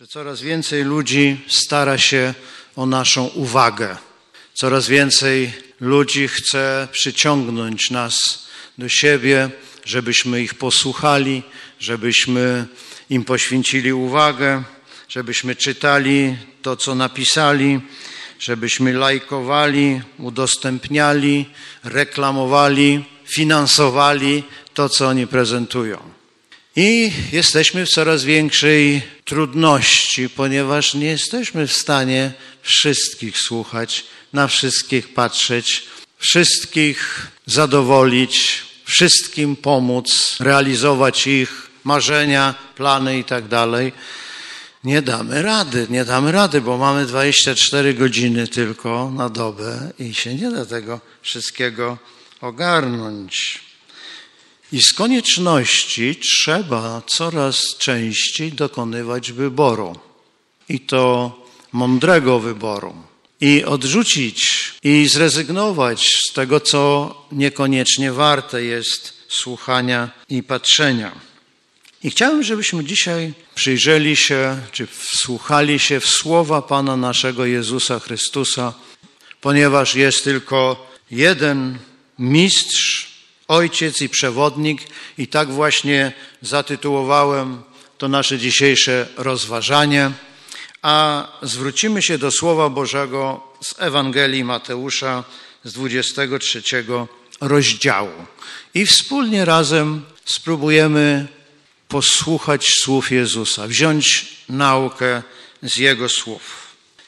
że coraz więcej ludzi stara się o naszą uwagę. Coraz więcej ludzi chce przyciągnąć nas do siebie, żebyśmy ich posłuchali, żebyśmy im poświęcili uwagę, żebyśmy czytali to, co napisali, żebyśmy lajkowali, udostępniali, reklamowali, finansowali to, co oni prezentują. I jesteśmy w coraz większej trudności, ponieważ nie jesteśmy w stanie wszystkich słuchać, na wszystkich patrzeć, wszystkich zadowolić, wszystkim pomóc, realizować ich marzenia, plany i tak dalej. Nie damy rady, bo mamy 24 godziny tylko na dobę i się nie da tego wszystkiego ogarnąć. I z konieczności trzeba coraz częściej dokonywać wyboru. I to mądrego wyboru. I odrzucić i zrezygnować z tego, co niekoniecznie warte jest słuchania i patrzenia. I chciałem, żebyśmy dzisiaj przyjrzeli się, czy wsłuchali się w słowa Pana naszego Jezusa Chrystusa, ponieważ jest tylko jeden mistrz, Ojciec i przewodnik, i tak właśnie zatytułowałem to nasze dzisiejsze rozważanie, a zwrócimy się do Słowa Bożego z Ewangelii Mateusza z 23 rozdziału i wspólnie razem spróbujemy posłuchać słów Jezusa, wziąć naukę z Jego słów.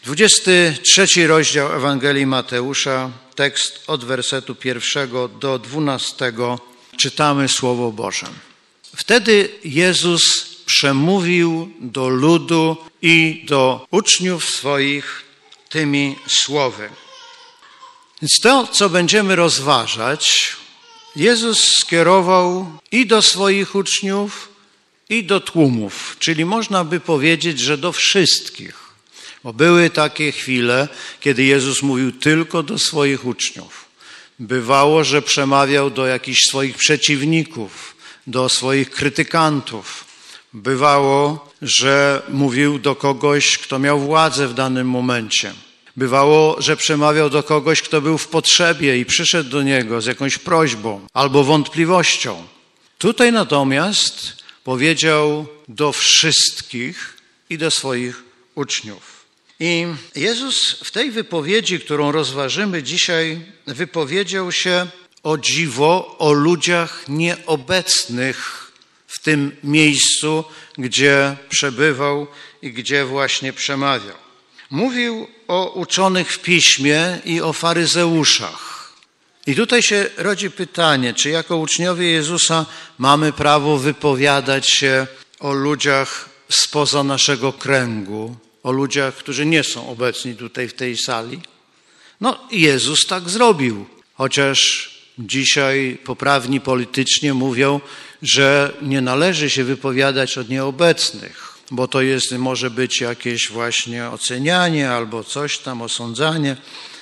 23 rozdział Ewangelii Mateusza, tekst od wersetu 1 do 12, czytamy Słowo Boże. Wtedy Jezus przemówił do ludu i do uczniów swoich tymi słowy. Więc to, co będziemy rozważać, Jezus skierował i do swoich uczniów, i do tłumów, czyli można by powiedzieć, że do wszystkich. Bo były takie chwile, kiedy Jezus mówił tylko do swoich uczniów. Bywało, że przemawiał do jakichś swoich przeciwników, do swoich krytykantów. Bywało, że mówił do kogoś, kto miał władzę w danym momencie. Bywało, że przemawiał do kogoś, kto był w potrzebie i przyszedł do Niego z jakąś prośbą albo wątpliwością. Tutaj natomiast powiedział do wszystkich i do swoich uczniów. I Jezus w tej wypowiedzi, którą rozważymy dzisiaj, wypowiedział się o dziwo o ludziach nieobecnych w tym miejscu, gdzie przebywał i gdzie właśnie przemawiał. Mówił o uczonych w piśmie i o faryzeuszach. I tutaj się rodzi pytanie, czy jako uczniowie Jezusa mamy prawo wypowiadać się o ludziach spoza naszego kręgu, o ludziach, którzy nie są obecni tutaj w tej sali? No, Jezus tak zrobił, chociaż dzisiaj poprawni politycznie mówią, że nie należy się wypowiadać od nieobecnych, bo to może być jakieś właśnie ocenianie albo coś tam, osądzanie.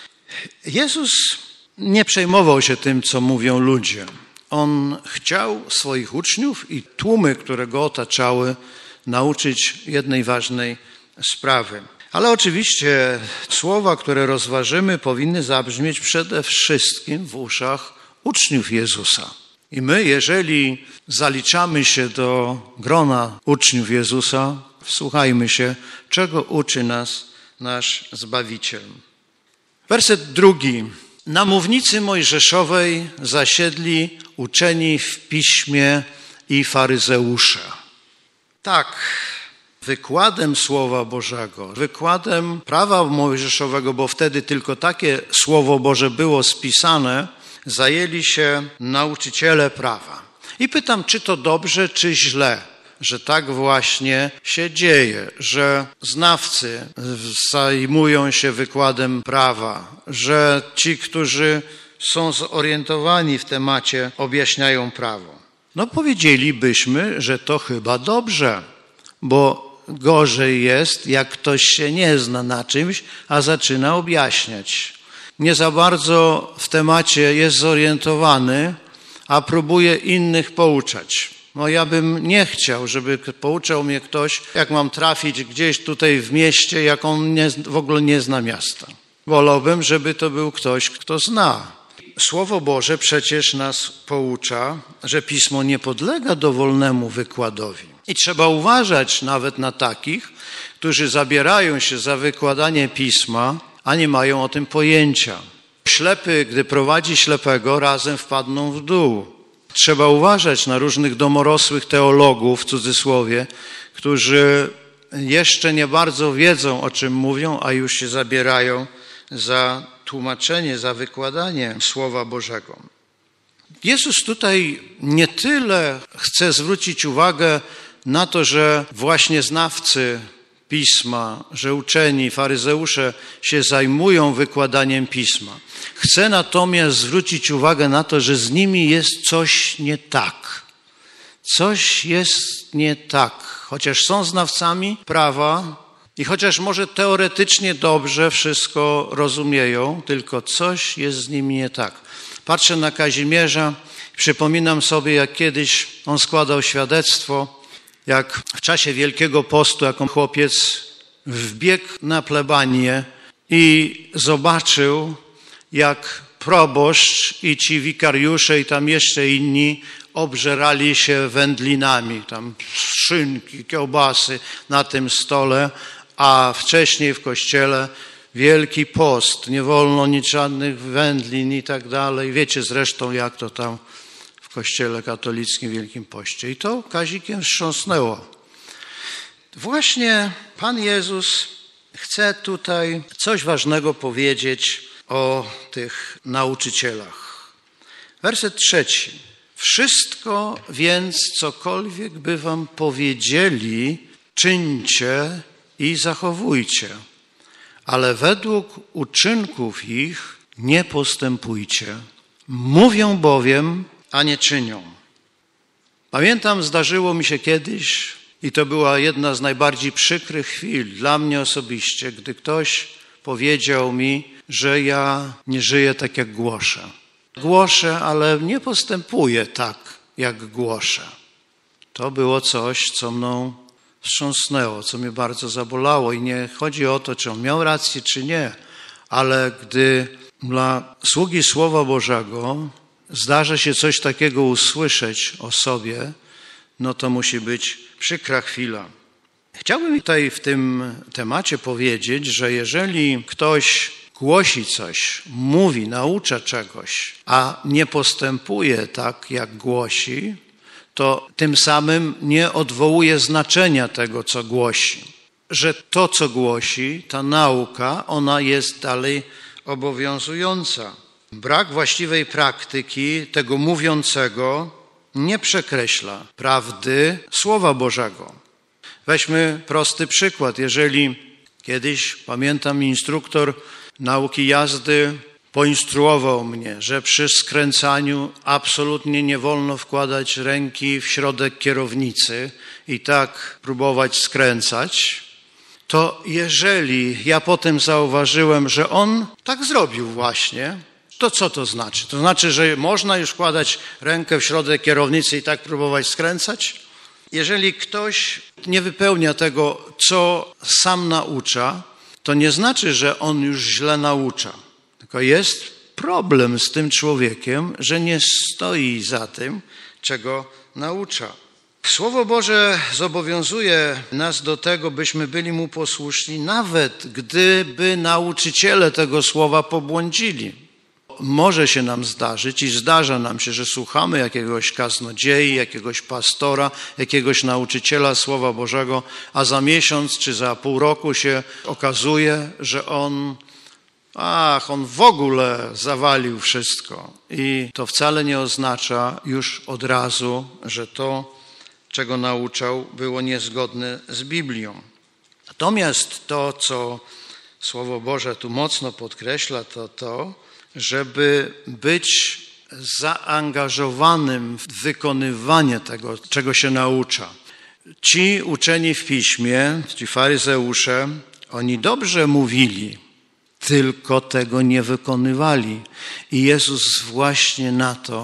Jezus nie przejmował się tym, co mówią ludzie. On chciał swoich uczniów i tłumy, które go otaczały, nauczyć jednej ważnej sprawy. Ale oczywiście słowa, które rozważymy, powinny zabrzmieć przede wszystkim w uszach uczniów Jezusa. I my, jeżeli zaliczamy się do grona uczniów Jezusa, wsłuchajmy się, czego uczy nas nasz Zbawiciel. Werset 2. Na mównicy mojżeszowej zasiedli uczeni w piśmie i faryzeusze. Tak, wykładem Słowa Bożego, wykładem prawa mojżeszowego, bo wtedy tylko takie Słowo Boże było spisane, zajęli się nauczyciele prawa. I pytam, czy to dobrze, czy źle, że tak właśnie się dzieje, że znawcy zajmują się wykładem prawa, że ci, którzy są zorientowani w temacie, objaśniają prawo. No powiedzielibyśmy, że to chyba dobrze, bo gorzej jest, jak ktoś się nie zna na czymś, a zaczyna objaśniać. Nie za bardzo w temacie jest zorientowany, a próbuje innych pouczać. No ja bym nie chciał, żeby pouczał mnie ktoś, jak mam trafić gdzieś tutaj w mieście, jak on w ogóle nie zna miasta. Wolałbym, żeby to był ktoś, kto zna. Słowo Boże przecież nas poucza, że Pismo nie podlega dowolnemu wykładowi. I trzeba uważać nawet na takich, którzy zabierają się za wykładanie Pisma, a nie mają o tym pojęcia. Ślepy, gdy prowadzi ślepego, razem wpadną w dół. Trzeba uważać na różnych domorosłych teologów, w cudzysłowie, którzy jeszcze nie bardzo wiedzą, o czym mówią, a już się zabierają za tłumaczenie, za wykładanie Słowa Bożego. Jezus tutaj nie tyle chce zwrócić uwagę na to, że właśnie znawcy Pisma, że uczeni, faryzeusze się zajmują wykładaniem Pisma. Chce natomiast zwrócić uwagę na to, że z nimi jest coś nie tak. Coś jest nie tak. Chociaż są znawcami prawa i chociaż może teoretycznie dobrze wszystko rozumieją, tylko coś jest z nimi nie tak. Patrzę na Kazimierza, przypominam sobie, jak kiedyś on składał świadectwo, jak w czasie Wielkiego Postu, jako chłopiec wbiegł na plebanię i zobaczył, jak proboszcz i ci wikariusze i tam jeszcze inni obżerali się wędlinami, tam szynki, kiełbasy na tym stole, a wcześniej w kościele Wielki Post, nie wolno nic, żadnych wędlin i tak dalej. Wiecie zresztą, jak to tam w kościele katolickim w Wielkim Poście. I to Kazikiem wstrząsnęło. Właśnie Pan Jezus chce tutaj coś ważnego powiedzieć o tych nauczycielach. Werset 3. Wszystko więc, cokolwiek by wam powiedzieli, czyńcie i zachowujcie, ale według uczynków ich nie postępujcie. Mówią bowiem, a nie czynią. Pamiętam, zdarzyło mi się kiedyś i to była jedna z najbardziej przykrych chwil dla mnie osobiście, gdy ktoś powiedział mi, że ja nie żyję tak, jak głoszę. Głoszę, ale nie postępuję tak, jak głoszę. To było coś, co mną wstrząsnęło, co mnie bardzo zabolało i nie chodzi o to, czy on miał rację, czy nie, ale gdy dla sługi Słowa Bożego zdarza się coś takiego usłyszeć o sobie, no to musi być przykra chwila. Chciałbym tutaj w tym temacie powiedzieć, że jeżeli ktoś głosi coś, mówi, naucza czegoś, a nie postępuje tak, jak głosi, to tym samym nie odwołuje znaczenia tego, co głosi. Że to, co głosi, ta nauka, ona jest dalej obowiązująca. Brak właściwej praktyki tego mówiącego nie przekreśla prawdy Słowa Bożego. Weźmy prosty przykład. Jeżeli kiedyś, pamiętam, instruktor nauki jazdy poinstruował mnie, że przy skręcaniu absolutnie nie wolno wkładać ręki w środek kierownicy i tak próbować skręcać, to jeżeli ja potem zauważyłem, że on tak zrobił właśnie, to co to znaczy? To znaczy, że można już wkładać rękę w środek kierownicy i tak próbować skręcać? Jeżeli ktoś nie wypełnia tego, co sam naucza, to nie znaczy, że on już źle naucza. Tylko jest problem z tym człowiekiem, że nie stoi za tym, czego naucza. Słowo Boże zobowiązuje nas do tego, byśmy byli Mu posłuszni, nawet gdyby nauczyciele tego słowa pobłądzili. Może się nam zdarzyć i zdarza nam się, że słuchamy jakiegoś kaznodziei, jakiegoś pastora, jakiegoś nauczyciela Słowa Bożego, a za miesiąc czy za pół roku się okazuje, że on w ogóle zawalił wszystko. I to wcale nie oznacza już od razu, że to, czego nauczał, było niezgodne z Biblią. Natomiast to, co Słowo Boże tu mocno podkreśla, to, żeby być zaangażowanym w wykonywanie tego, czego się naucza. Ci uczeni w Piśmie, ci faryzeusze, oni dobrze mówili, tylko tego nie wykonywali. I Jezus właśnie na to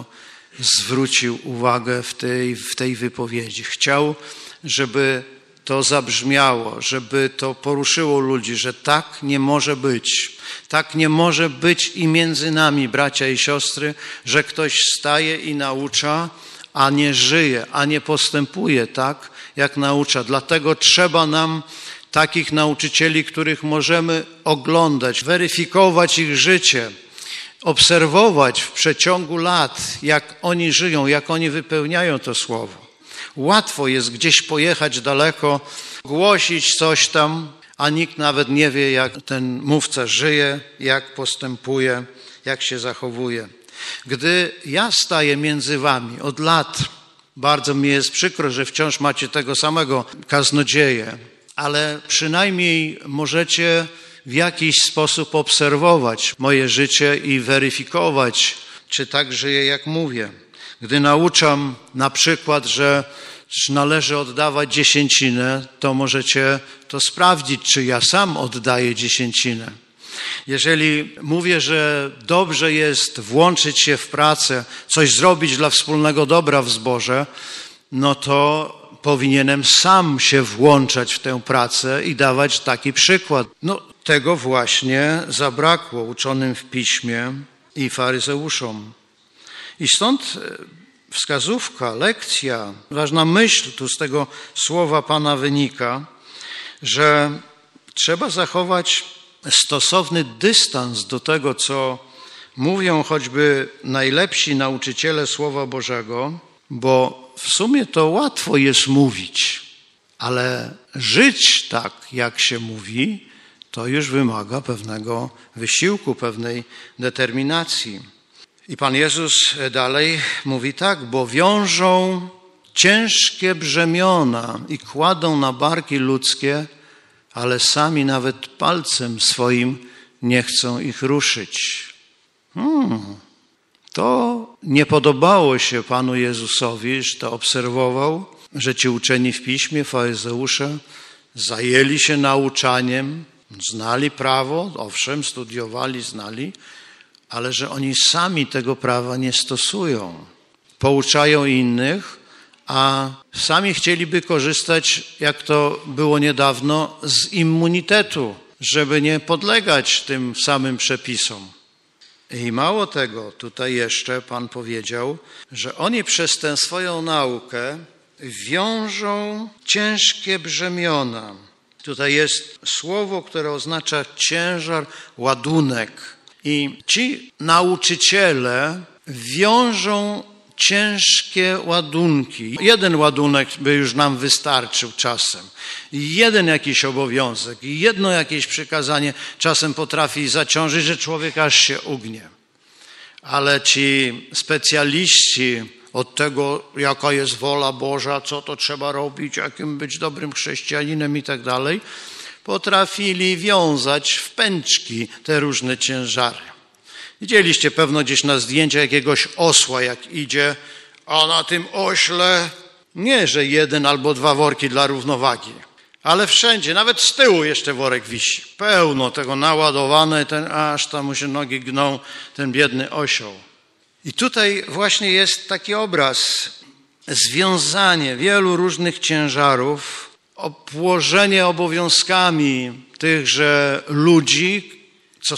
zwrócił uwagę w tej wypowiedzi. Chciał, żeby to zabrzmiało, żeby to poruszyło ludzi, że tak nie może być. Tak nie może być i między nami, bracia i siostry, że ktoś staje i naucza, a nie żyje, a nie postępuje tak, jak naucza. Dlatego trzeba nam takich nauczycieli, których możemy oglądać, weryfikować ich życie, obserwować w przeciągu lat, jak oni żyją, jak oni wypełniają to słowo. Łatwo jest gdzieś pojechać daleko, głosić coś tam, a nikt nawet nie wie, jak ten mówca żyje, jak postępuje, jak się zachowuje. Gdy ja staję między wami od lat, bardzo mi jest przykro, że wciąż macie tego samego kaznodzieję, ale przynajmniej możecie w jakiś sposób obserwować moje życie i weryfikować, czy tak żyję, jak mówię. Gdy nauczam na przykład, że należy oddawać dziesięcinę, to możecie to sprawdzić, czy ja sam oddaję dziesięcinę. Jeżeli mówię, że dobrze jest włączyć się w pracę, coś zrobić dla wspólnego dobra w zborze, no to powinienem sam się włączać w tę pracę i dawać taki przykład. No tego właśnie zabrakło uczonym w piśmie i faryzeuszom. I stąd wskazówka, lekcja, ważna myśl tu z tego słowa Pana wynika, że trzeba zachować stosowny dystans do tego, co mówią choćby najlepsi nauczyciele Słowa Bożego, bo w sumie to łatwo jest mówić, ale żyć tak, jak się mówi, to już wymaga pewnego wysiłku, pewnej determinacji. I Pan Jezus dalej mówi tak, bo wiążą ciężkie brzemiona i kładą na barki ludzkie, ale sami nawet palcem swoim nie chcą ich ruszyć. To nie podobało się Panu Jezusowi, że to obserwował, że ci uczeni w piśmie, faryzeusze, zajęli się nauczaniem, znali prawo, owszem, studiowali, znali, ale że oni sami tego prawa nie stosują. Pouczają innych, a sami chcieliby korzystać, jak to było niedawno, z immunitetu, żeby nie podlegać tym samym przepisom. I mało tego, tutaj jeszcze Pan powiedział, że oni przez tę swoją naukę wiążą ciężkie brzemiona. Tutaj jest słowo, które oznacza ciężar, ładunek. I ci nauczyciele wiążą ciężkie ładunki. Jeden ładunek by już nam wystarczył czasem. Jeden jakiś obowiązek, jedno jakieś przykazanie czasem potrafi zaciążyć, że człowiek aż się ugnie. Ale ci specjaliści od tego, jaka jest wola Boża, co to trzeba robić, jakim być dobrym chrześcijaninem i tak dalej, potrafili wiązać w pęczki te różne ciężary. Widzieliście pewno gdzieś na zdjęciach jakiegoś osła, jak idzie, a na tym ośle nie, że 1 albo 2 worki dla równowagi, ale wszędzie, nawet z tyłu jeszcze worek wisi. Pełno tego naładowane, aż tam mu się nogi gną, ten biedny osioł. I tutaj właśnie jest taki obraz, związanie wielu różnych ciężarów, obłożenie obowiązkami tychże ludzi, co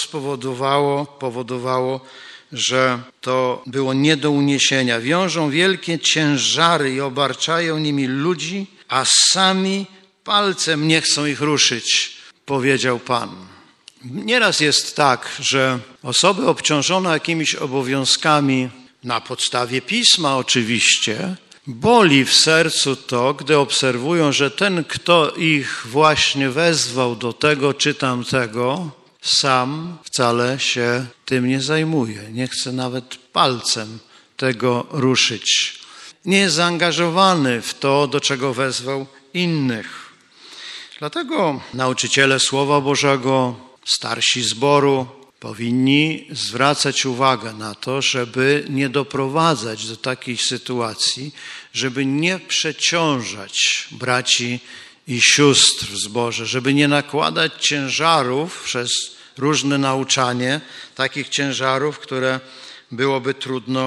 powodowało, że to było nie do uniesienia. Wiążą wielkie ciężary i obarczają nimi ludzi, a sami palcem nie chcą ich ruszyć, powiedział Pan. Nieraz jest tak, że osoby obciążone jakimiś obowiązkami na podstawie Pisma oczywiście, boli w sercu to, gdy obserwują, że ten, kto ich właśnie wezwał do tego czy tamtego, sam wcale się tym nie zajmuje. Nie chce nawet palcem tego ruszyć. Nie jest zaangażowany w to, do czego wezwał innych. Dlatego nauczyciele Słowa Bożego, starsi zboru powinni zwracać uwagę na to, żeby nie doprowadzać do takiej sytuacji, żeby nie przeciążać braci i sióstr w zborze, żeby nie nakładać ciężarów przez różne nauczanie, takich ciężarów, które byłoby trudno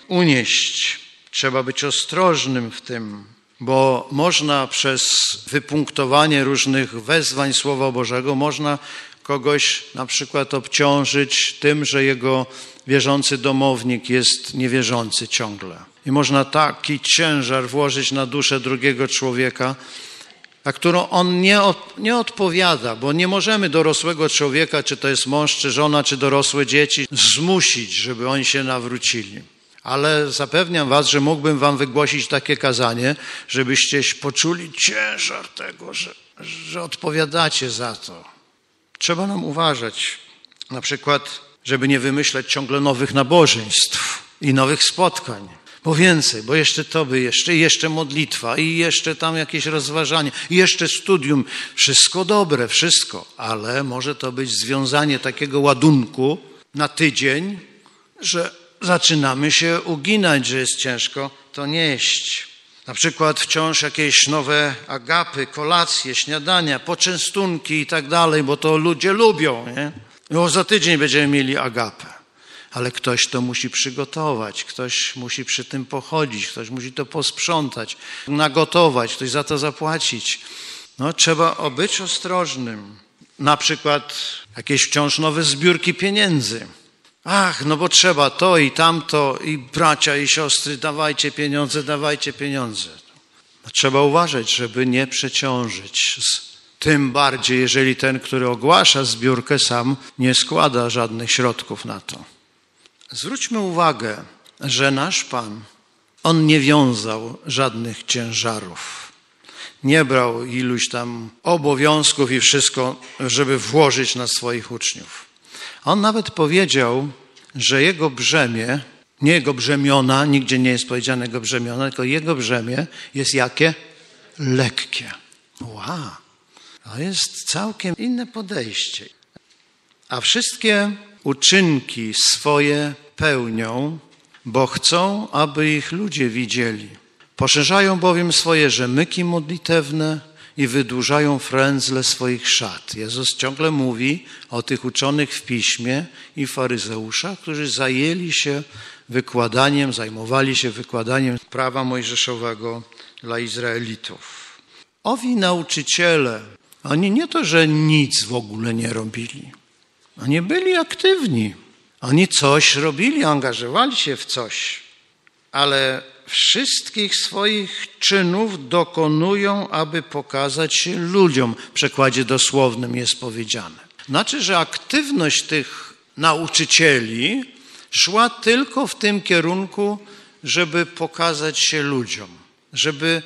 unieść. Trzeba być ostrożnym w tym, bo można przez wypunktowanie różnych wezwań Słowa Bożego, można kogoś na przykład obciążyć tym, że jego wierzący domownik jest niewierzący ciągle. I można taki ciężar włożyć na duszę drugiego człowieka, na którą on nie odpowiada, bo nie możemy dorosłego człowieka, czy to jest mąż, czy żona, czy dorosłe dzieci, zmusić, żeby oni się nawrócili. Ale zapewniam was, że mógłbym wam wygłosić takie kazanie, żebyście poczuli ciężar tego, że odpowiadacie za to. Trzeba nam uważać, na przykład, żeby nie wymyślać ciągle nowych nabożeństw i nowych spotkań. Bo więcej, bo jeszcze to by jeszcze modlitwa i jeszcze tam jakieś rozważanie, i jeszcze studium. Wszystko dobre, wszystko, ale może to być związanie takiego ładunku na tydzień, że zaczynamy się uginać, że jest ciężko to nieść. Na przykład wciąż jakieś nowe agapy, kolacje, śniadania, poczęstunki i tak dalej, bo to ludzie lubią, nie? No za tydzień będziemy mieli agapę. Ale ktoś to musi przygotować, ktoś musi przy tym pochodzić, ktoś musi to posprzątać, nagotować, ktoś za to zapłacić. No trzeba być ostrożnym. Na przykład jakieś wciąż nowe zbiórki pieniędzy. No bo trzeba to i tamto, i bracia, i siostry, dawajcie pieniądze. No, trzeba uważać, żeby nie przeciążyć. Tym bardziej, jeżeli ten, który ogłasza zbiórkę, sam nie składa żadnych środków na to. Zwróćmy uwagę, że nasz Pan, On nie wiązał żadnych ciężarów. Nie brał iluś tam obowiązków i wszystko, żeby włożyć na swoich uczniów. On nawet powiedział, że jego brzemię, nie jego brzemiona, nigdzie nie jest powiedziane jego brzemiona, tylko jego brzemię jest jakie? Lekkie. Wow, to jest całkiem inne podejście. A wszystkie uczynki swoje pełnią, bo chcą, aby ich ludzie widzieli. Poszerzają bowiem swoje rzemyki modlitewne i wydłużają frędzle swoich szat. Jezus ciągle mówi o tych uczonych w Piśmie i faryzeuszach, którzy zajmowali się wykładaniem prawa mojżeszowego dla Izraelitów. Owi nauczyciele, oni nie to, że nic w ogóle nie robili. Oni byli aktywni. Oni coś robili, angażowali się w coś, ale wszystkich swoich czynów dokonują, aby pokazać się ludziom. W przekładzie dosłownym jest powiedziane. Znaczy, że aktywność tych nauczycieli szła tylko w tym kierunku, żeby pokazać się ludziom, żeby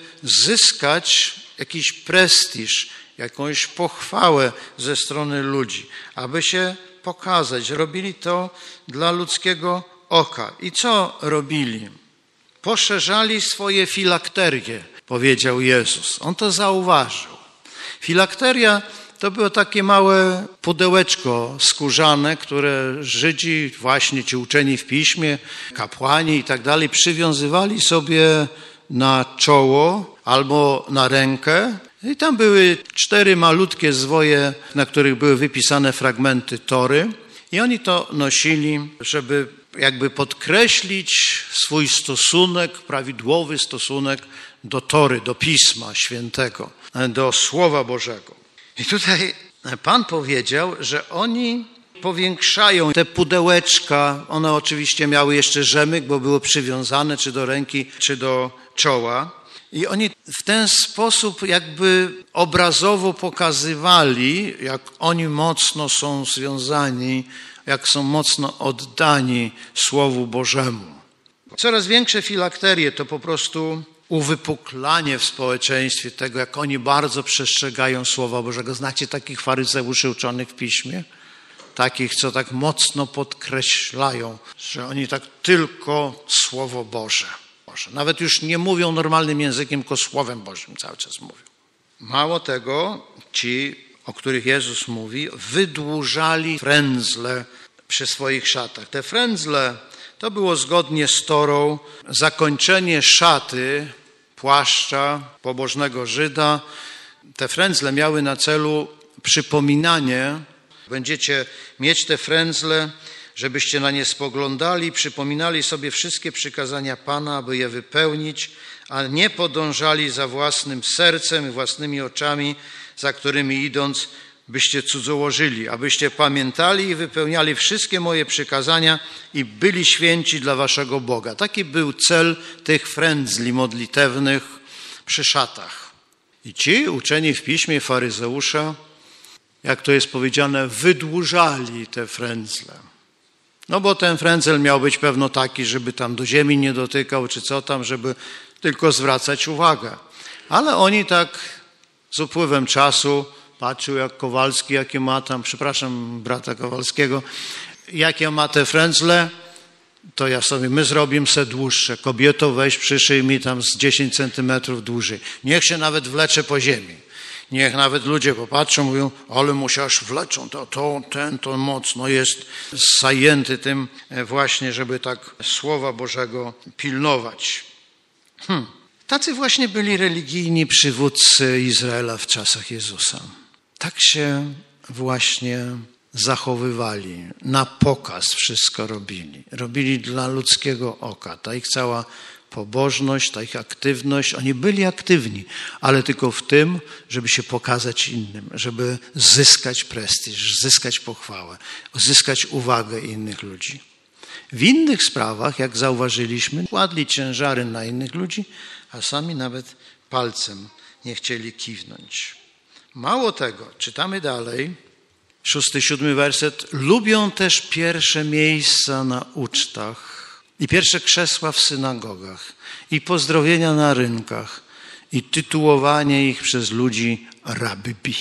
zyskać jakiś prestiż, jakąś pochwałę ze strony ludzi, aby się pokazać. Robili to dla ludzkiego oka. I co robili? Poszerzali swoje filakterie, powiedział Jezus. On to zauważył. Filakteria to było takie małe pudełeczko skórzane, które Żydzi, właśnie ci uczeni w Piśmie, kapłani i tak dalej, przywiązywali sobie na czoło albo na rękę. I tam były 4 malutkie zwoje, na których były wypisane fragmenty Tory. I oni to nosili, żeby jakby podkreślić swój stosunek, prawidłowy stosunek do Tory, do Pisma Świętego, do Słowa Bożego. I tutaj Pan powiedział, że oni powiększają te pudełeczka. One oczywiście miały jeszcze rzemyk, bo było przywiązane czy do ręki, czy do czoła. I oni w ten sposób jakby obrazowo pokazywali, jak oni mocno są związani, jak są mocno oddani Słowu Bożemu. Coraz większe filakterie to po prostu uwypuklanie w społeczeństwie tego, jak oni bardzo przestrzegają Słowa Bożego. Znacie takich faryzeuszy uczonych w Piśmie? Takich, co tak mocno podkreślają, że oni tak tylko Słowo Boże. Nawet już nie mówią normalnym językiem, tylko Słowem Bożym cały czas mówią. Mało tego, ci, o których Jezus mówi, wydłużali frędzle przy swoich szatach. Te frędzle to było zgodnie z Torą zakończenie szaty, płaszcza pobożnego Żyda. Te frędzle miały na celu przypominanie. Będziecie mieć te frędzle żebyście na nie spoglądali i przypominali sobie wszystkie przykazania Pana, aby je wypełnić, a nie podążali za własnym sercem i własnymi oczami, za którymi idąc, byście cudzołożyli, abyście pamiętali i wypełniali wszystkie moje przykazania i byli święci dla waszego Boga. Taki był cel tych frędzli modlitewnych przy szatach. I ci uczeni w piśmie faryzeusze, jak to jest powiedziane, wydłużali te frędzle. No bo ten frędzel miał być pewno taki, żeby tam do ziemi nie dotykał, czy co tam, żeby tylko zwracać uwagę. Ale oni tak z upływem czasu patrzył, jak Kowalski, jakie ma tam, przepraszam brata Kowalskiego, jakie ma te frędzle, to my zrobimy se dłuższe. Kobieto, weź przyszyj mi tam z 10 centymetrów dłużej. Niech się nawet wlecze po ziemi. Niech nawet ludzie popatrzą, mówią, ale mu się aż wleczą, to mocno jest zajęty tym właśnie, żeby tak Słowa Bożego pilnować. Tacy właśnie byli religijni przywódcy Izraela w czasach Jezusa. Tak się właśnie zachowywali, na pokaz wszystko robili. Robili dla ludzkiego oka. Ta ich cała pobożność, ta ich aktywność, oni byli aktywni, ale tylko w tym, żeby się pokazać innym, żeby zyskać prestiż, zyskać pochwałę, zyskać uwagę innych ludzi. W innych sprawach, jak zauważyliśmy, kładli ciężary na innych ludzi, a sami nawet palcem nie chcieli kiwnąć. Mało tego, czytamy dalej, 6-7 werset, lubią też pierwsze miejsca na ucztach i pierwsze krzesła w synagogach i pozdrowienia na rynkach i tytułowanie ich przez ludzi rabbi.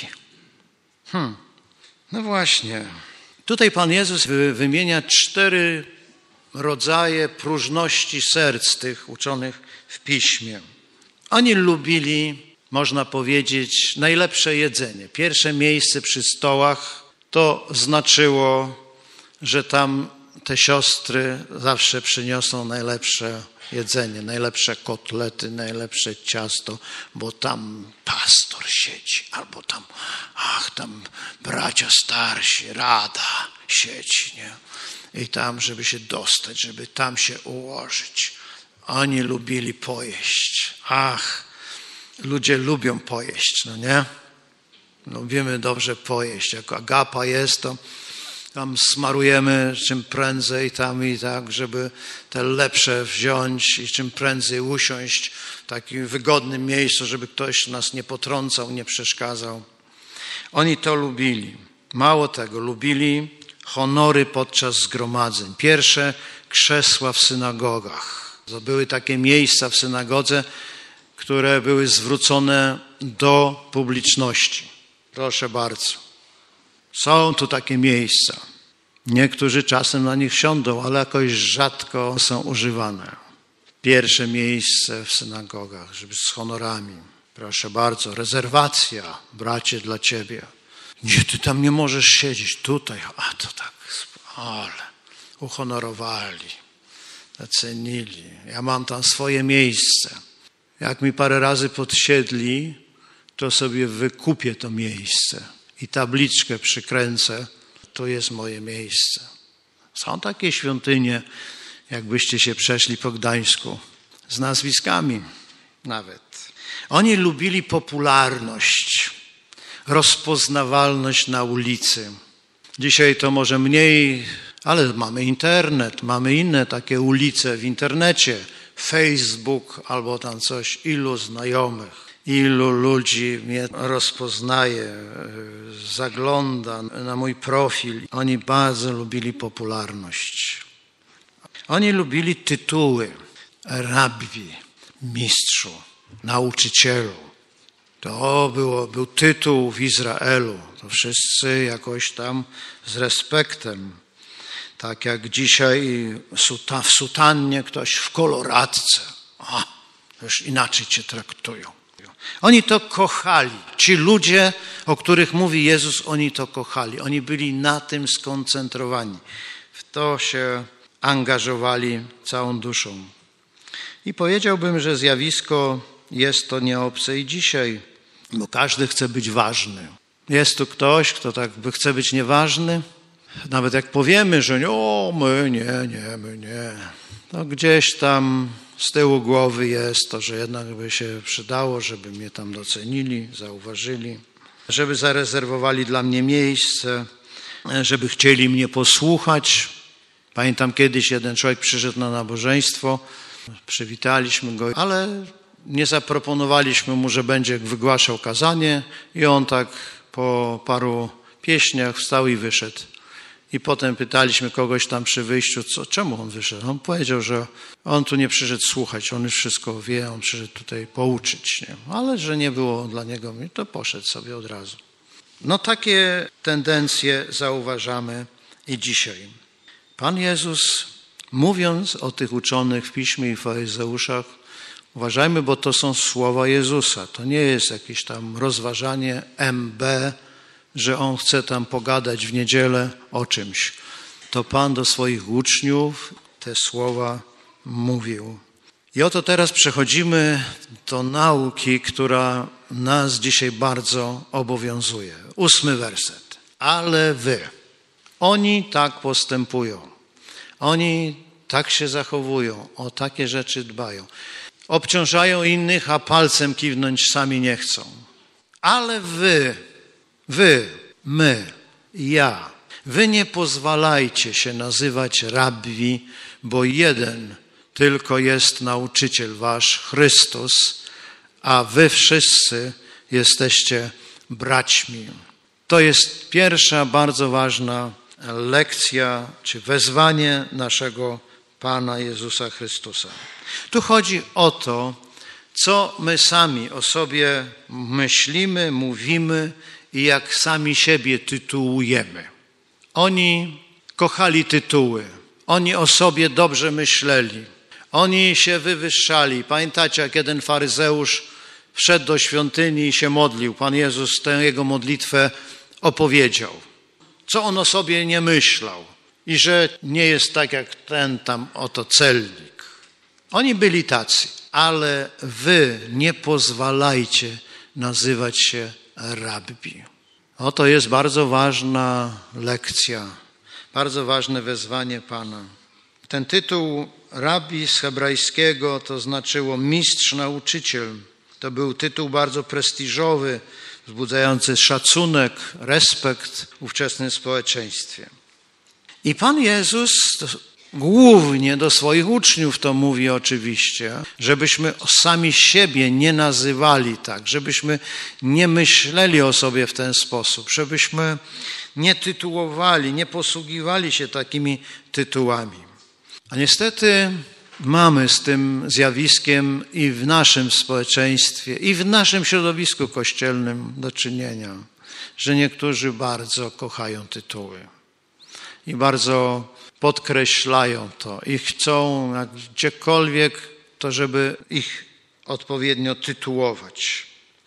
No właśnie, tutaj Pan Jezus wymienia 4 rodzaje próżności serc tych uczonych w Piśmie. Oni lubili, można powiedzieć, najlepsze jedzenie. Pierwsze miejsce przy stołach to znaczyło, że tam te siostry zawsze przyniosą najlepsze jedzenie, najlepsze kotlety, najlepsze ciasto, bo tam pastor siedzi, albo tam, tam bracia starsi, rada siedzi, nie? I tam, żeby się dostać, żeby tam się ułożyć. Oni lubili pojeść. Ludzie lubią pojeść, no nie? Lubimy dobrze pojeść. Jak agapa jest, to tam smarujemy czym prędzej tam i tak, żeby te lepsze wziąć i czym prędzej usiąść w takim wygodnym miejscu, żeby ktoś nas nie potrącał, nie przeszkadzał. Oni to lubili. Mało tego, lubili honory podczas zgromadzeń. Pierwsze krzesła w synagogach. To były takie miejsca w synagodze, które były zwrócone do publiczności. Proszę bardzo. Są tu takie miejsca. Niektórzy czasem na nich siądą, ale jakoś rzadko są używane. Pierwsze miejsce w synagogach, żeby z honorami. Proszę bardzo, rezerwacja, bracie, dla ciebie. Nie, ty tam nie możesz siedzieć, tutaj. To tak, ale uhonorowali, docenili. Ja mam tam swoje miejsce. Jak mi parę razy podsiedli, to sobie wykupię to miejsce i tabliczkę przykręcę, to jest moje miejsce. Są takie świątynie, jakbyście się przeszli po Gdańsku, z nazwiskami nawet. Oni lubili popularność, rozpoznawalność na ulicy. Dzisiaj to może mniej, ale mamy internet, mamy inne takie ulice w internecie, Facebook albo tam coś, ilu znajomych, ilu ludzi mnie rozpoznaje, zagląda na mój profil. Oni bardzo lubili popularność. Oni lubili tytuły, rabbi, mistrzu, nauczycielu. To był tytuł w Izraelu. To wszyscy jakoś tam z respektem. Tak jak dzisiaj w sutannie ktoś w koloradce. Już inaczej cię traktują. Oni to kochali. Ci ludzie, o których mówi Jezus, oni to kochali. Oni byli na tym skoncentrowani. W to się angażowali całą duszą. I powiedziałbym, że zjawisko jest to nieobce i dzisiaj, bo każdy chce być ważny. Jest tu ktoś, kto tak by chce być nieważny? Nawet jak powiemy, że my nie, to gdzieś tam z tyłu głowy jest to, że jednak by się przydało, żeby mnie tam docenili, zauważyli, żeby zarezerwowali dla mnie miejsce, żeby chcieli mnie posłuchać. Pamiętam kiedyś jeden człowiek przyszedł na nabożeństwo, przywitaliśmy go, ale nie zaproponowaliśmy mu, że będzie wygłaszał kazanie i on tak po paru pieśniach wstał i wyszedł. I potem pytaliśmy kogoś tam przy wyjściu, czemu on wyszedł. On powiedział, że on tu nie przyszedł słuchać, on już wszystko wie, on przyszedł tutaj pouczyć. Nie? Ale że nie było dla niego, to poszedł sobie od razu. No takie tendencje zauważamy i dzisiaj. Pan Jezus, mówiąc o tych uczonych w Piśmie i faryzeuszach, uważajmy, bo to są słowa Jezusa. To nie jest jakieś tam rozważanie MB, że on chce tam pogadać w niedzielę o czymś. To Pan do swoich uczniów te słowa mówił. I oto teraz przechodzimy do nauki, która nas dzisiaj bardzo obowiązuje. 8 werset. Ale wy, oni tak postępują, oni tak się zachowują, o takie rzeczy dbają. Obciążają innych, a palcem kiwnąć sami nie chcą. Ale wy, my, ja, wy nie pozwalajcie się nazywać rabbi, bo jeden tylko jest nauczyciel wasz, Chrystus, a wy wszyscy jesteście braćmi. To jest pierwsza bardzo ważna lekcja, czy wezwanie naszego Pana Jezusa Chrystusa. Tu chodzi o to, co my sami o sobie myślimy, mówimy i jak sami siebie tytułujemy. Oni kochali tytuły, oni o sobie dobrze myśleli, oni się wywyższali. Pamiętacie, jak jeden faryzeusz wszedł do świątyni i się modlił. Pan Jezus tę jego modlitwę opowiedział. Co on o sobie nie myślał i że nie jest tak jak ten tam oto celnik. Oni byli tacy, ale wy nie pozwalajcie nazywać się rabbi. Oto jest bardzo ważna lekcja, bardzo ważne wezwanie Pana. Ten tytuł rabbi z hebrajskiego to znaczyło mistrz, nauczyciel. To był tytuł bardzo prestiżowy, wzbudzający szacunek, respekt w ówczesnym społeczeństwie. I Pan Jezus głównie do swoich uczniów to mówi oczywiście, żebyśmy sami siebie nie nazywali tak, żebyśmy nie myśleli o sobie w ten sposób, żebyśmy nie tytułowali, nie posługiwali się takimi tytułami. A niestety mamy z tym zjawiskiem i w naszym społeczeństwie, i w naszym środowisku kościelnym do czynienia, że niektórzy bardzo kochają tytuły i bardzo podkreślają to i chcą gdziekolwiek to, żeby ich odpowiednio tytułować.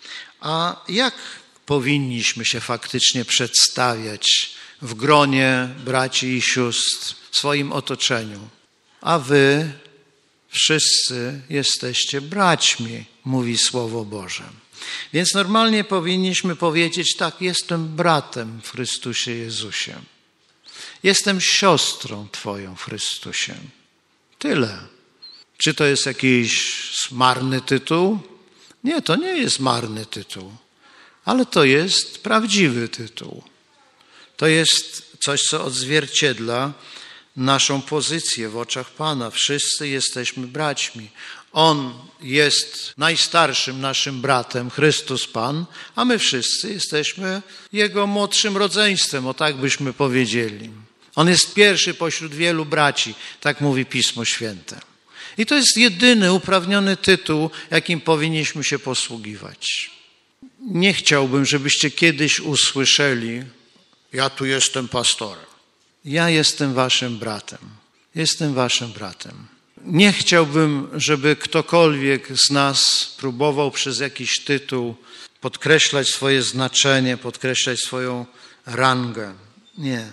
A jak powinniśmy się faktycznie przedstawiać w gronie braci i sióstr, w swoim otoczeniu? A wy wszyscy jesteście braćmi, mówi Słowo Boże. Więc normalnie powinniśmy powiedzieć tak, jestem bratem w Chrystusie Jezusie. Jestem siostrą Twoją w Chrystusie. Tyle. Czy to jest jakiś marny tytuł? Nie, to nie jest marny tytuł, ale to jest prawdziwy tytuł. To jest coś, co odzwierciedla naszą pozycję w oczach Pana. Wszyscy jesteśmy braćmi. On jest najstarszym naszym bratem, Chrystus Pan, a my wszyscy jesteśmy Jego młodszym rodzeństwem, o tak byśmy powiedzieli. On jest pierwszy pośród wielu braci, tak mówi Pismo Święte. I to jest jedyny uprawniony tytuł, jakim powinniśmy się posługiwać. Nie chciałbym, żebyście kiedyś usłyszeli, ja tu jestem pastorem. Ja jestem waszym bratem. Jestem waszym bratem. Nie chciałbym, żeby ktokolwiek z nas próbował przez jakiś tytuł podkreślać swoje znaczenie, podkreślać swoją rangę. Nie.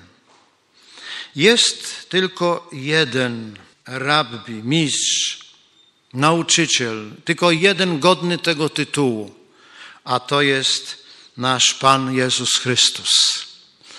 Jest tylko jeden rabbi, mistrz, nauczyciel, tylko jeden godny tego tytułu, a to jest nasz Pan Jezus Chrystus.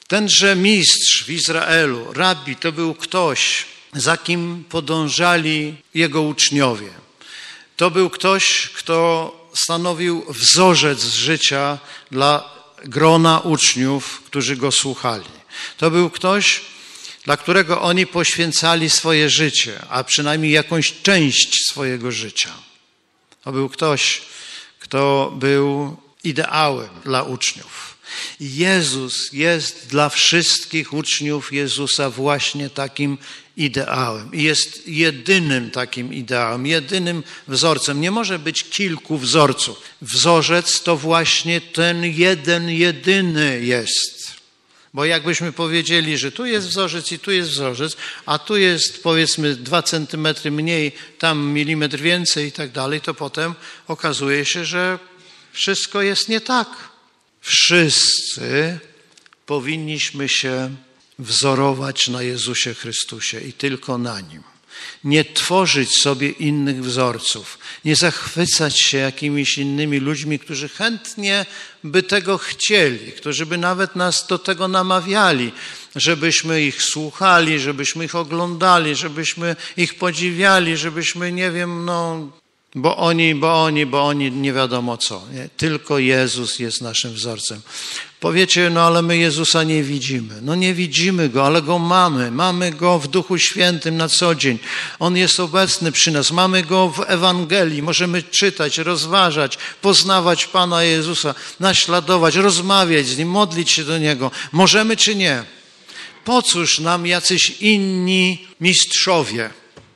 Tenże mistrz w Izraelu, rabbi, to był ktoś, za kim podążali jego uczniowie. To był ktoś, kto stanowił wzorzec życia dla grona uczniów, którzy go słuchali. To był ktoś, dla którego oni poświęcali swoje życie, a przynajmniej jakąś część swojego życia. To był ktoś, kto był ideałem dla uczniów. Jezus jest dla wszystkich uczniów Jezusa właśnie takim ideałem. I jest jedynym takim ideałem, jedynym wzorcem. Nie może być kilku wzorców. Wzorzec to właśnie ten jeden, jedyny jest. Bo jakbyśmy powiedzieli, że tu jest wzorzec i tu jest wzorzec, a tu jest powiedzmy 2 centymetry mniej, tam milimetr więcej i tak dalej, to potem okazuje się, że wszystko jest nie tak. Wszyscy powinniśmy się wzorować na Jezusie Chrystusie i tylko na Nim. Nie tworzyć sobie innych wzorców, nie zachwycać się jakimiś innymi ludźmi, którzy chętnie by tego chcieli, którzy by nawet nas do tego namawiali, żebyśmy ich słuchali, żebyśmy ich oglądali, żebyśmy ich podziwiali, żebyśmy, nie wiem, bo oni, nie wiadomo co. Nie? Tylko Jezus jest naszym wzorcem. Powiecie, ale my Jezusa nie widzimy. Nie widzimy Go, ale Go mamy. Mamy Go w Duchu Świętym na co dzień. On jest obecny przy nas. Mamy Go w Ewangelii. Możemy czytać, rozważać, poznawać Pana Jezusa, naśladować, rozmawiać z Nim, modlić się do Niego. Możemy czy nie? Po cóż nam jacyś inni mistrzowie?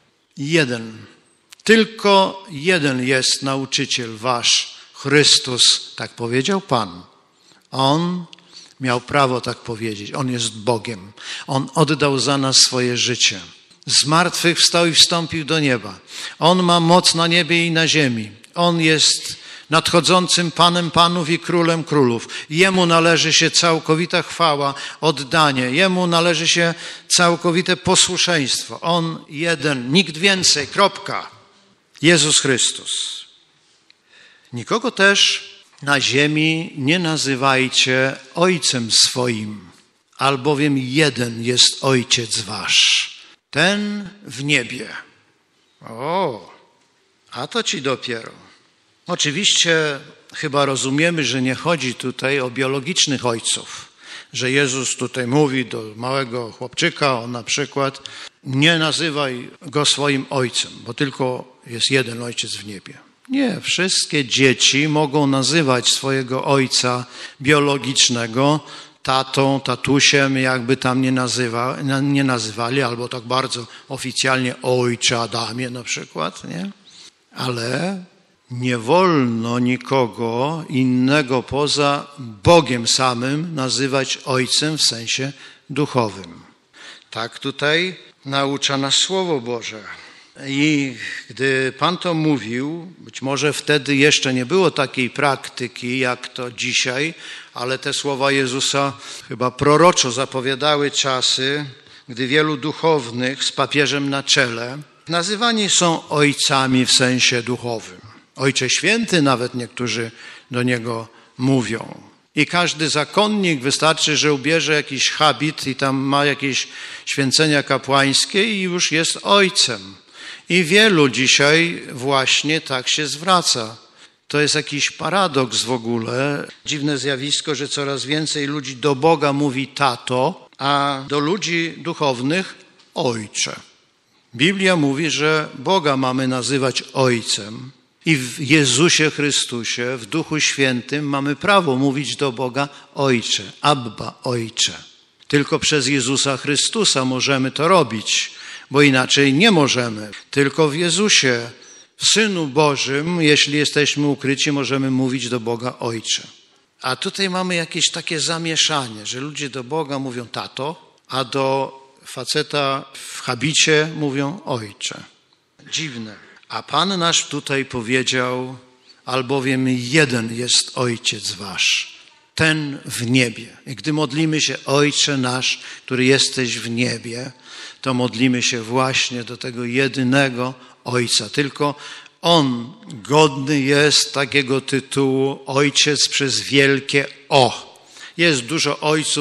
Tylko jeden jest nauczyciel wasz, Chrystus, tak powiedział Pan. On miał prawo tak powiedzieć. On jest Bogiem. On oddał za nas swoje życie. Zmartwychwstał i wstąpił do nieba. On ma moc na niebie i na ziemi. On jest nadchodzącym Panem Panów i Królem Królów. Jemu należy się całkowita chwała, oddanie. Jemu należy się całkowite posłuszeństwo. On jeden, nikt więcej, kropka. Jezus Chrystus. Nikogo też na ziemi nie nazywajcie ojcem swoim, albowiem jeden jest Ojciec wasz, ten w niebie. A to ci dopiero. Oczywiście chyba rozumiemy, że nie chodzi tutaj o biologicznych ojców, że Jezus tutaj mówi do małego chłopczyka, on na przykład, nie nazywaj go swoim ojcem, bo tylko jest jeden ojciec w niebie. Nie, wszystkie dzieci mogą nazywać swojego ojca biologicznego tatą, tatusiem, jakby tam nie nazywali, albo tak bardzo oficjalnie ojcze Adamie na przykład, nie? Ale nie wolno nikogo innego poza Bogiem samym nazywać ojcem w sensie duchowym. Tak tutaj naucza nas Słowo Boże. I gdy Pan to mówił, być może wtedy jeszcze nie było takiej praktyki jak to dzisiaj, ale te słowa Jezusa chyba proroczo zapowiadały czasy, gdy wielu duchownych z papieżem na czele nazywani są ojcami w sensie duchowym. Ojcze Święty nawet niektórzy do niego mówią. I każdy zakonnik wystarczy, że ubierze jakiś habit i tam ma jakieś święcenia kapłańskie i już jest ojcem. I wielu dzisiaj właśnie tak się zwraca. To jest jakiś paradoks w ogóle. Dziwne zjawisko, że coraz więcej ludzi do Boga mówi tato, a do ludzi duchownych ojcze. Biblia mówi, że Boga mamy nazywać ojcem. I w Jezusie Chrystusie, w Duchu Świętym mamy prawo mówić do Boga Ojcze, Abba, Ojcze. Tylko przez Jezusa Chrystusa możemy to robić, bo inaczej nie możemy. Tylko w Jezusie, w Synu Bożym, jeśli jesteśmy ukryci, możemy mówić do Boga Ojcze. A tutaj mamy jakieś takie zamieszanie, że ludzie do Boga mówią tato, a do faceta w habicie mówią Ojcze. Dziwne. A Pan nasz tutaj powiedział, albowiem jeden jest Ojciec wasz, ten w niebie. I gdy modlimy się Ojcze nasz, który jesteś w niebie, to modlimy się właśnie do tego jedynego Ojca. Tylko On godny jest takiego tytułu Ojciec przez wielkie O. Jest dużo ojców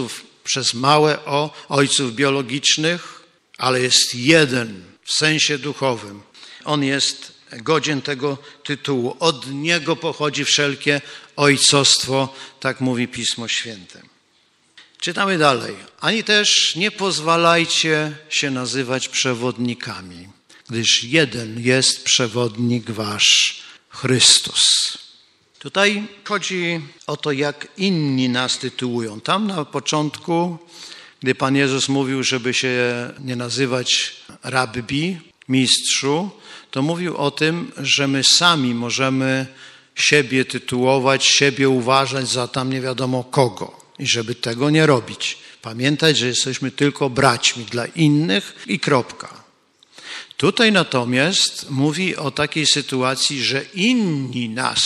przez małe o ojców biologicznych, ale jest jeden w sensie duchowym. On jest godzien tego tytułu. Od Niego pochodzi wszelkie ojcostwo, tak mówi Pismo Święte. Czytamy dalej. Ani też nie pozwalajcie się nazywać przewodnikami, gdyż jeden jest przewodnik wasz, Chrystus. Tutaj chodzi o to, jak inni nas tytułują. Tam na początku, gdy Pan Jezus mówił, żeby się nie nazywać rabbi, mistrzu, to mówił o tym, że my sami możemy siebie tytułować, siebie uważać za tam nie wiadomo kogo i żeby tego nie robić. Pamiętać, że jesteśmy tylko braćmi dla innych i kropka. Tutaj natomiast mówi o takiej sytuacji, że inni nas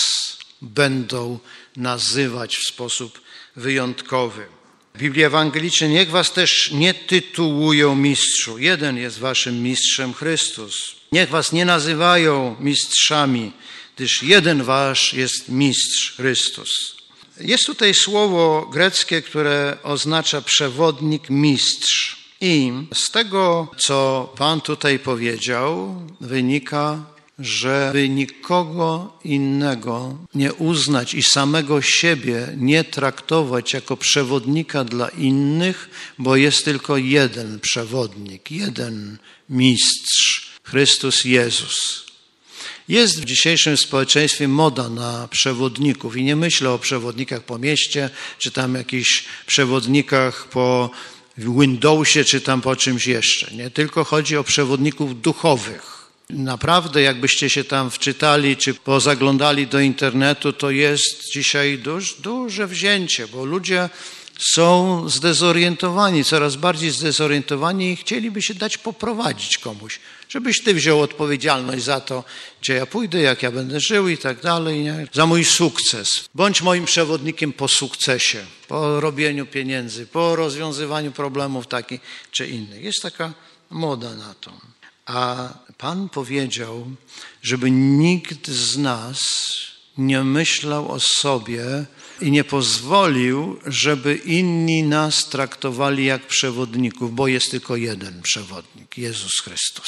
będą nazywać w sposób wyjątkowy. W Biblii Ewangelicznej niech was też nie tytułują mistrzu. Jeden jest waszym mistrzem, Chrystus. Niech was nie nazywają mistrzami, gdyż jeden wasz jest mistrz, Chrystus. Jest tutaj słowo greckie, które oznacza przewodnik, mistrz. I z tego, co Pan tutaj powiedział, wynika, żeby nikogo innego nie uznać i samego siebie nie traktować jako przewodnika dla innych, bo jest tylko jeden przewodnik, jeden mistrz, Chrystus Jezus. Jest w dzisiejszym społeczeństwie moda na przewodników i nie myślę o przewodnikach po mieście, czy tam jakichś przewodnikach po Windowsie, czy tam po czymś jeszcze. Nie, tylko chodzi o przewodników duchowych. Naprawdę, jakbyście się tam wczytali, czy pozaglądali do internetu, to jest dzisiaj duże wzięcie, bo ludzie są zdezorientowani, coraz bardziej zdezorientowani i chcieliby się dać poprowadzić komuś, żebyś ty wziął odpowiedzialność za to, gdzie ja pójdę, jak ja będę żył i tak dalej, nie? Za mój sukces. Bądź moim przewodnikiem po sukcesie, po robieniu pieniędzy, po rozwiązywaniu problemów takich czy innych. Jest taka moda na to. A Pan powiedział, żeby nikt z nas nie myślał o sobie i nie pozwolił, żeby inni nas traktowali jak przewodników, bo jest tylko jeden przewodnik, Jezus Chrystus.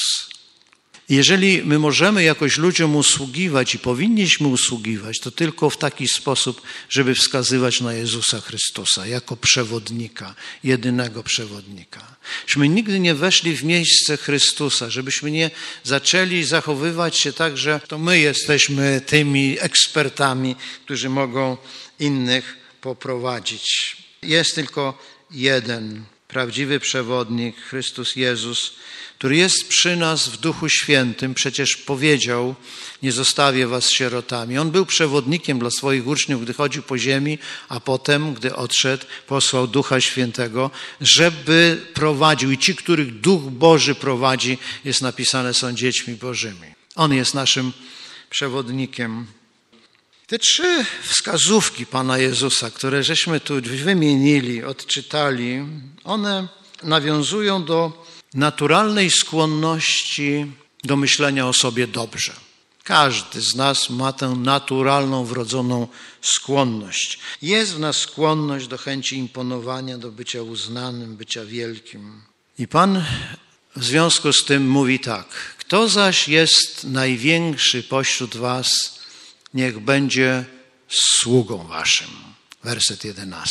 Jeżeli my możemy jakoś ludziom usługiwać i powinniśmy usługiwać, to tylko w taki sposób, żeby wskazywać na Jezusa Chrystusa jako przewodnika, jedynego przewodnika. Żebyśmy nigdy nie weszli w miejsce Chrystusa, żebyśmy nie zaczęli zachowywać się tak, że to my jesteśmy tymi ekspertami, którzy mogą innych poprowadzić. Jest tylko jeden prawdziwy przewodnik, Chrystus Jezus, który jest przy nas w Duchu Świętym. Przecież powiedział, nie zostawię was sierotami. On był przewodnikiem dla swoich uczniów, gdy chodził po ziemi, a potem, gdy odszedł, posłał Ducha Świętego, żeby prowadził. I ci, których Duch Boży prowadzi, jest napisane, są dziećmi Bożymi. On jest naszym przewodnikiem. Te trzy wskazówki Pana Jezusa, które żeśmy tu wymienili, odczytali, one nawiązują do naturalnej skłonności do myślenia o sobie dobrze. Każdy z nas ma tę naturalną, wrodzoną skłonność. Jest w nas skłonność do chęci imponowania, do bycia uznanym, bycia wielkim. I Pan w związku z tym mówi tak: kto zaś jest największy pośród was, niech będzie sługą waszym. Werset 11.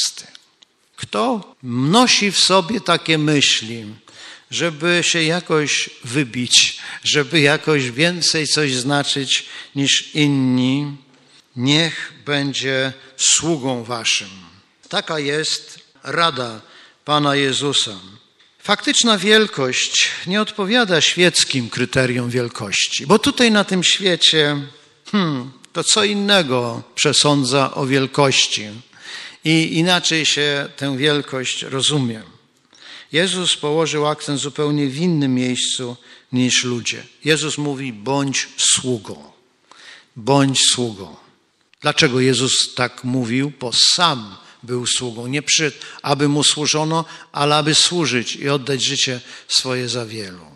Kto nosi w sobie takie myśli, żeby się jakoś wybić, żeby jakoś więcej coś znaczyć niż inni, niech będzie sługą waszym. Taka jest rada Pana Jezusa. Faktyczna wielkość nie odpowiada świeckim kryterium wielkości, bo tutaj na tym świecie to co innego przesądza o wielkości i inaczej się tę wielkość rozumie. Jezus położył akcent zupełnie w innym miejscu niż ludzie. Jezus mówi: bądź sługą. Bądź sługą. Dlaczego Jezus tak mówił? Bo sam był sługą. Nie przyszedł, aby mu służono, ale aby służyć i oddać życie swoje za wielu.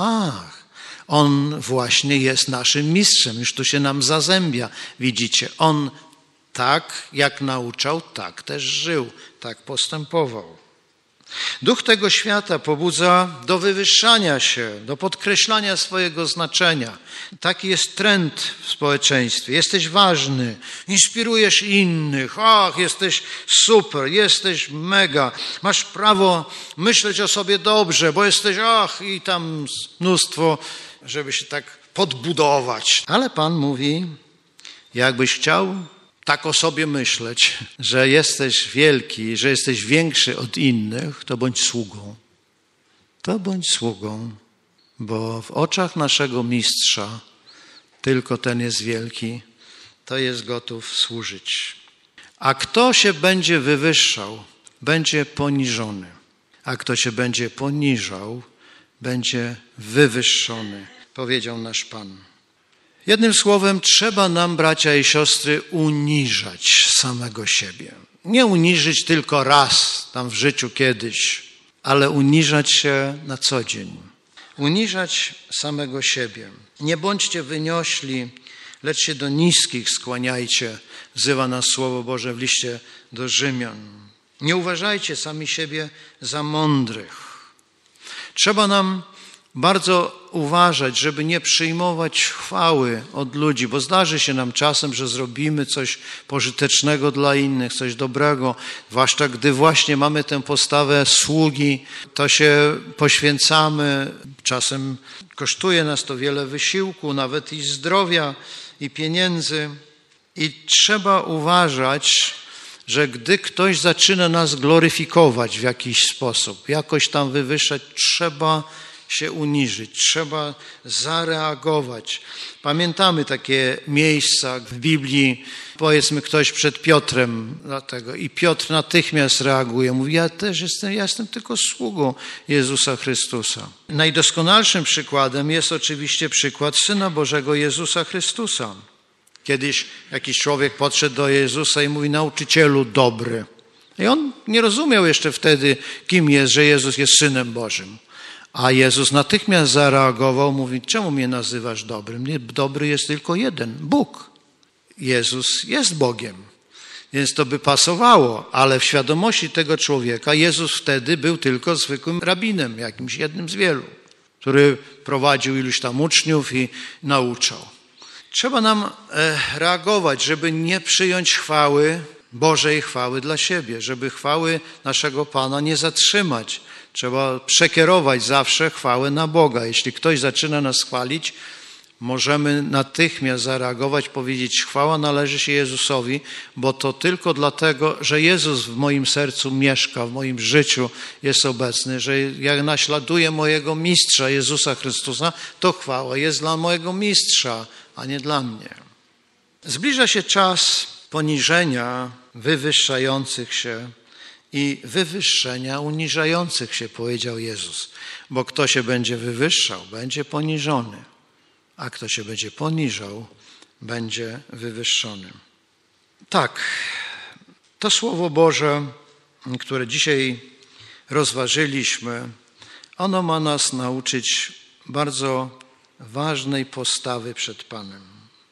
On właśnie jest naszym mistrzem. Już tu się nam zazębia. Widzicie, on tak jak nauczał, tak też żył, tak postępował. Duch tego świata pobudza do wywyższania się, do podkreślania swojego znaczenia. Taki jest trend w społeczeństwie. Jesteś ważny, inspirujesz innych. Ach, jesteś super, jesteś mega. Masz prawo myśleć o sobie dobrze, bo jesteś, i tam mnóstwo, żeby się tak podbudować. Ale Pan mówi, jakbyś chciał tak o sobie myśleć, że jesteś wielki, że jesteś większy od innych, to bądź sługą. To bądź sługą, bo w oczach naszego mistrza tylko ten jest wielki, to jest gotów służyć. A kto się będzie wywyższał, będzie poniżony. A kto się będzie poniżał, będzie wywyższony, powiedział nasz Pan. Jednym słowem, trzeba nam, bracia i siostry, uniżać samego siebie. Nie uniżyć tylko raz tam w życiu kiedyś, ale uniżać się na co dzień. Uniżać samego siebie. Nie bądźcie wyniośli, lecz się do niskich skłaniajcie, wzywa nas Słowo Boże w liście do Rzymian. Nie uważajcie sami siebie za mądrych. Trzeba nam bardzo uważać, żeby nie przyjmować chwały od ludzi, bo zdarzy się nam czasem, że zrobimy coś pożytecznego dla innych, coś dobrego, zwłaszcza gdy właśnie mamy tę postawę sługi, to się poświęcamy, czasem kosztuje nas to wiele wysiłku, nawet i zdrowia, i pieniędzy. I trzeba uważać, że gdy ktoś zaczyna nas gloryfikować w jakiś sposób, jakoś tam wywyższać, trzeba się uniżyć, trzeba zareagować. Pamiętamy takie miejsca w Biblii, powiedzmy ktoś przed Piotrem dlatego i Piotr natychmiast reaguje, mówi, ja jestem tylko sługą Jezusa Chrystusa. Najdoskonalszym przykładem jest oczywiście przykład Syna Bożego Jezusa Chrystusa. Kiedyś jakiś człowiek podszedł do Jezusa i mówi, nauczycielu dobry. I on nie rozumiał jeszcze wtedy, kim jest, że Jezus jest Synem Bożym. A Jezus natychmiast zareagował, mówi, czemu mnie nazywasz dobrym? Dobry jest tylko jeden, Bóg. Jezus jest Bogiem, więc to by pasowało, ale w świadomości tego człowieka Jezus wtedy był tylko zwykłym rabinem, jakimś jednym z wielu, który prowadził iluś tam uczniów i nauczał. Trzeba nam reagować, żeby nie przyjąć chwały, Bożej chwały dla siebie, żeby chwały naszego Pana nie zatrzymać. Trzeba przekierować zawsze chwałę na Boga. Jeśli ktoś zaczyna nas chwalić, możemy natychmiast zareagować, powiedzieć, chwała należy się Jezusowi, bo to tylko dlatego, że Jezus w moim sercu mieszka, w moim życiu jest obecny, że jak naśladuję mojego mistrza Jezusa Chrystusa, to chwała jest dla mojego mistrza, a nie dla mnie. Zbliża się czas poniżenia wywyższających się i wywyższenia uniżających się, powiedział Jezus. Bo kto się będzie wywyższał, będzie poniżony, a kto się będzie poniżał, będzie wywyższony. Tak, to Słowo Boże, które dzisiaj rozważyliśmy, ono ma nas nauczyć bardzo ważnej postawy przed Panem.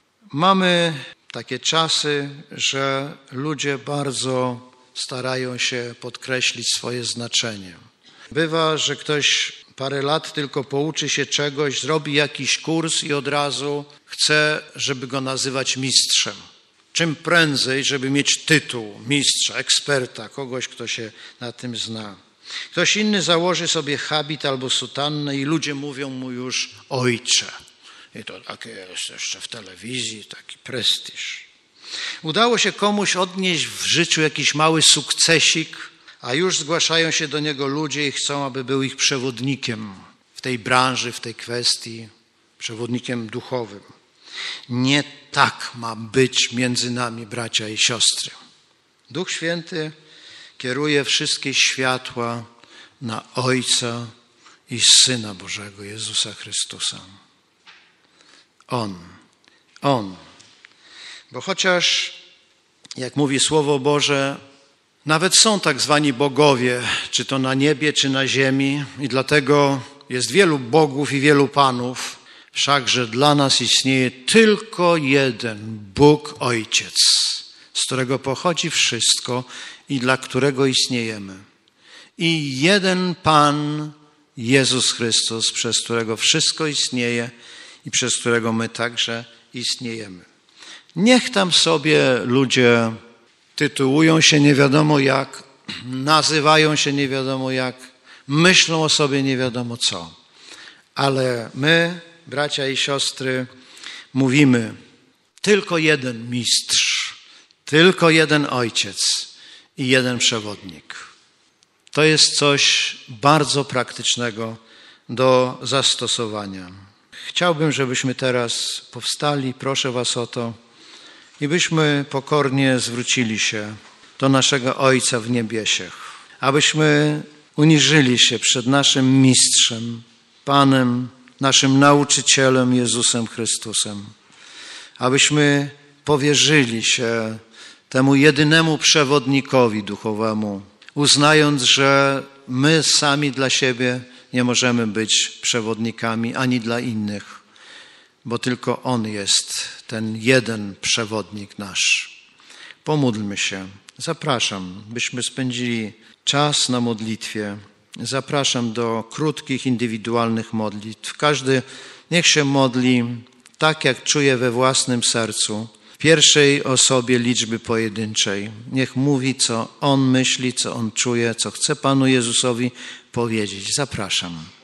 Mamy takie czasy, że ludzie bardzo starają się podkreślić swoje znaczenie. Bywa, że ktoś parę lat tylko pouczy się czegoś, zrobi jakiś kurs i od razu chce, żeby go nazywać mistrzem. Czym prędzej, żeby mieć tytuł mistrza, eksperta, kogoś, kto się na tym zna. Ktoś inny założy sobie habit albo sutannę i ludzie mówią mu już ojcze. I to takie jest jeszcze w telewizji, taki prestiż. Udało się komuś odnieść w życiu jakiś mały sukcesik, a już zgłaszają się do niego ludzie i chcą, aby był ich przewodnikiem w tej branży, w tej kwestii, przewodnikiem duchowym. Nie tak ma być między nami, bracia i siostry. Duch Święty kieruje wszystkie światła na Ojca i Syna Bożego, Jezusa Chrystusa. On. Bo chociaż, jak mówi Słowo Boże, nawet są tak zwani bogowie, czy to na niebie, czy na ziemi, i dlatego jest wielu bogów i wielu panów, wszakże dla nas istnieje tylko jeden Bóg Ojciec, z którego pochodzi wszystko i dla którego istniejemy. i jeden Pan, Jezus Chrystus, przez którego wszystko istnieje i przez którego my także istniejemy. Niech tam sobie ludzie tytułują się nie wiadomo jak, nazywają się nie wiadomo jak, myślą o sobie nie wiadomo co. Ale my, bracia i siostry, mówimy tylko jeden mistrz, tylko jeden ojciec i jeden przewodnik. To jest coś bardzo praktycznego do zastosowania. Chciałbym, żebyśmy teraz powstali, proszę was o to, i byśmy pokornie zwrócili się do naszego Ojca w niebiesiech, abyśmy uniżyli się przed naszym Mistrzem, Panem, naszym Nauczycielem Jezusem Chrystusem, abyśmy powierzyli się temu jedynemu przewodnikowi duchowemu, uznając, że my sami dla siebie nie możemy być przewodnikami ani dla innych, bo tylko On jest ten jeden przewodnik nasz. Pomódlmy się. Zapraszam, byśmy spędzili czas na modlitwie. Zapraszam do krótkich, indywidualnych modlitw. Każdy niech się modli tak, jak czuje we własnym sercu, w pierwszej osobie liczby pojedynczej. Niech mówi, co on myśli, co on czuje, co chce Panu Jezusowi powiedzieć. Zapraszam.